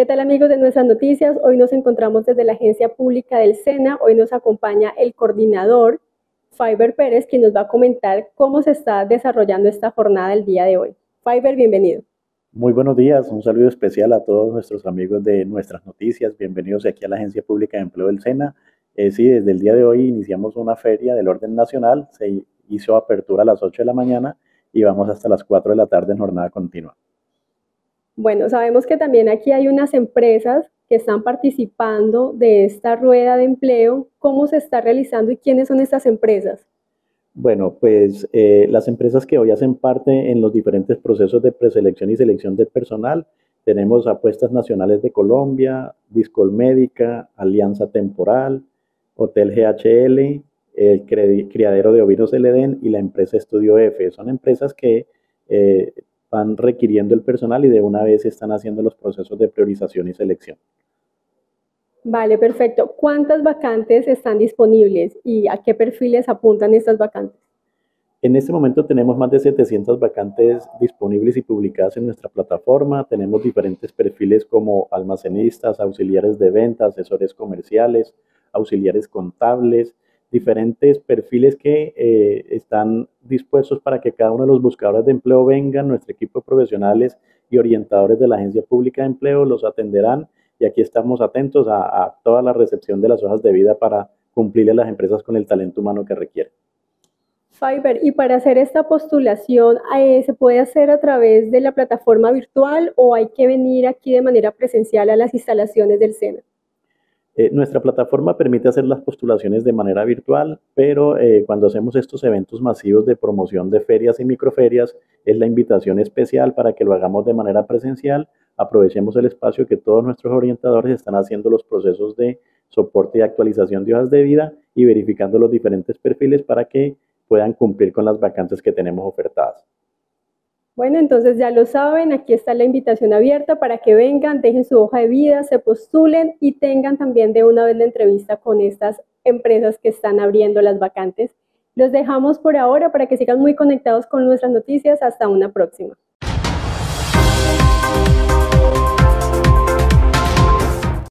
¿Qué tal, amigos de nuestras noticias? Hoy nos encontramos desde la Agencia Pública del SENA. Hoy nos acompaña el coordinador Faiber Pérez, quien nos va a comentar cómo se está desarrollando esta jornada el día de hoy. Faiber, bienvenido. Muy buenos días, un saludo especial a todos nuestros amigos de nuestras noticias. Bienvenidos aquí a la Agencia Pública de Empleo del SENA. Sí, desde el día de hoy iniciamos una feria del orden nacional. Se hizo apertura a las 8 de la mañana y vamos hasta las 4 de la tarde en jornada continua. Bueno, sabemos que también aquí hay unas empresas que están participando de esta rueda de empleo. ¿Cómo se está realizando y quiénes son estas empresas? Bueno, pues las empresas que hoy hacen parte en los diferentes procesos de preselección y selección del personal, tenemos Apuestas Nacionales de Colombia, Discol Médica, Alianza Temporal, Hotel GHL, el Criadero de Ovinos El Edén y la empresa Estudio F. Son empresas que eh, van requiriendo el personal y de una vez están haciendo los procesos de priorización y selección. Vale, perfecto. ¿Cuántas vacantes están disponibles y a qué perfiles apuntan estas vacantes? En este momento tenemos más de 700 vacantes disponibles y publicadas en nuestra plataforma. Tenemos diferentes perfiles como almacenistas, auxiliares de venta, asesores comerciales, auxiliares contables, diferentes perfiles que están dispuestos para que cada uno de los buscadores de empleo vengan. Nuestro equipo de profesionales y orientadores de la Agencia Pública de Empleo los atenderán y aquí estamos atentos a toda la recepción de las hojas de vida para cumplirle a las empresas con el talento humano que requieren. Fiverr, y para hacer esta postulación, ¿se puede hacer a través de la plataforma virtual o hay que venir aquí de manera presencial a las instalaciones del SENA? Nuestra plataforma permite hacer las postulaciones de manera virtual, pero cuando hacemos estos eventos masivos de promoción de ferias y microferias, es la invitación especial para que lo hagamos de manera presencial. Aprovechemos el espacio que todos nuestros orientadores están haciendo los procesos de soporte y actualización de hojas de vida y verificando los diferentes perfiles para que puedan cumplir con las vacantes que tenemos ofertadas. Bueno, entonces ya lo saben, aquí está la invitación abierta para que vengan, dejen su hoja de vida, se postulen y tengan también de una vez la entrevista con estas empresas que están abriendo las vacantes. Los dejamos por ahora para que sigan muy conectados con nuestras noticias. Hasta una próxima.